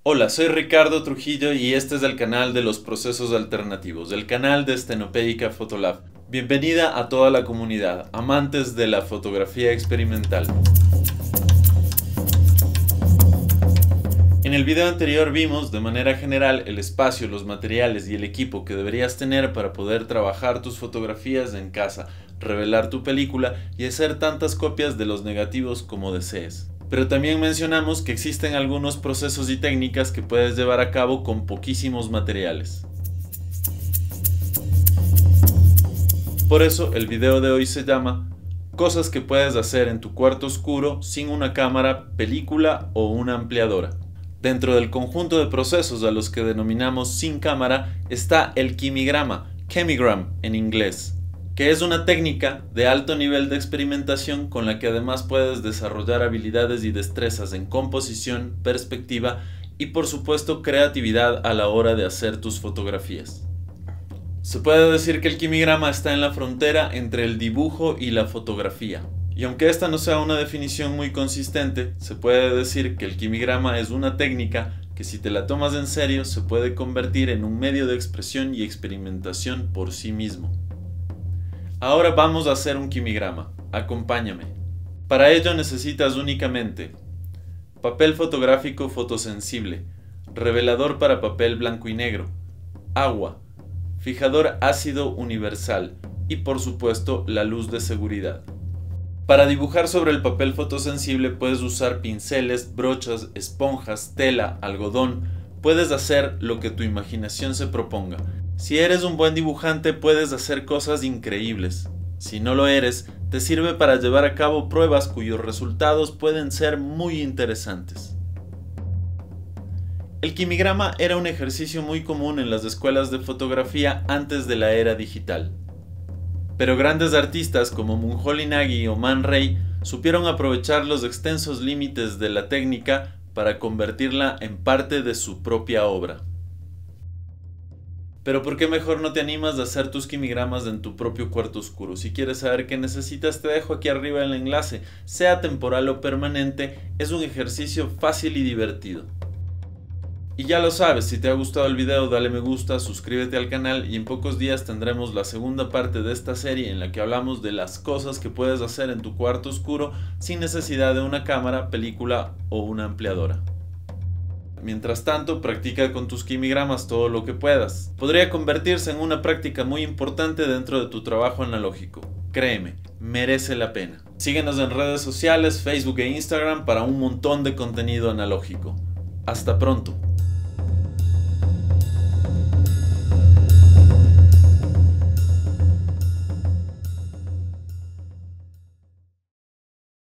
Hola, soy Ricardo Trujillo y este es el canal de los procesos alternativos, el canal de Stenopedica Photolab. Bienvenida a toda la comunidad, amantes de la fotografía experimental. En el video anterior vimos de manera general el espacio, los materiales y el equipo que deberías tener para poder trabajar tus fotografías en casa, revelar tu película y hacer tantas copias de los negativos como desees. Pero también mencionamos que existen algunos procesos y técnicas que puedes llevar a cabo con poquísimos materiales. Por eso el video de hoy se llama Cosas que puedes hacer en tu cuarto oscuro sin una cámara, película o una ampliadora. Dentro del conjunto de procesos a los que denominamos sin cámara está el quimigrama, chemigram en inglés, que es una técnica de alto nivel de experimentación con la que además puedes desarrollar habilidades y destrezas en composición, perspectiva y por supuesto creatividad a la hora de hacer tus fotografías. Se puede decir que el quimigrama está en la frontera entre el dibujo y la fotografía. Y aunque esta no sea una definición muy consistente, se puede decir que el quimigrama es una técnica que si te la tomas en serio se puede convertir en un medio de expresión y experimentación por sí mismo. Ahora vamos a hacer un quimigrama. Acompáñame. Para ello necesitas únicamente papel fotográfico fotosensible, revelador para papel blanco y negro, agua, fijador ácido universal y por supuesto la luz de seguridad. Para dibujar sobre el papel fotosensible puedes usar pinceles, brochas, esponjas, tela, algodón. Puedes hacer lo que tu imaginación se proponga. Si eres un buen dibujante puedes hacer cosas increíbles. Si no lo eres, te sirve para llevar a cabo pruebas cuyos resultados pueden ser muy interesantes. El quimigrama era un ejercicio muy común en las escuelas de fotografía antes de la era digital. Pero grandes artistas como Munhol Nagy o Man Ray supieron aprovechar los extensos límites de la técnica para convertirla en parte de su propia obra. Pero ¿por qué mejor no te animas a hacer tus quimigramas en tu propio cuarto oscuro? Si quieres saber qué necesitas, te dejo aquí arriba el enlace. Sea temporal o permanente, es un ejercicio fácil y divertido. Y ya lo sabes, si te ha gustado el video dale me gusta, suscríbete al canal y en pocos días tendremos la segunda parte de esta serie en la que hablamos de las cosas que puedes hacer en tu cuarto oscuro sin necesidad de una cámara, película o una ampliadora. Mientras tanto, practica con tus quimigramas todo lo que puedas. Podría convertirse en una práctica muy importante dentro de tu trabajo analógico. Créeme, merece la pena. Síguenos en redes sociales, Facebook e Instagram para un montón de contenido analógico. Hasta pronto.